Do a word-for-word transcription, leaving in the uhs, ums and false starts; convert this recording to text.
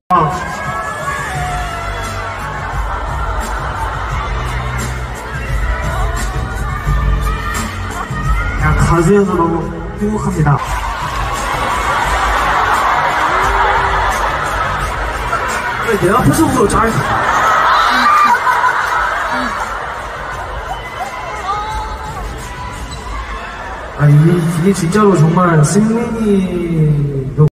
그냥 가수여서 너무 행복합니다. 왜 내 앞에서 울어? 잘. 아, 이게, 이게 진짜로 정말 승민이도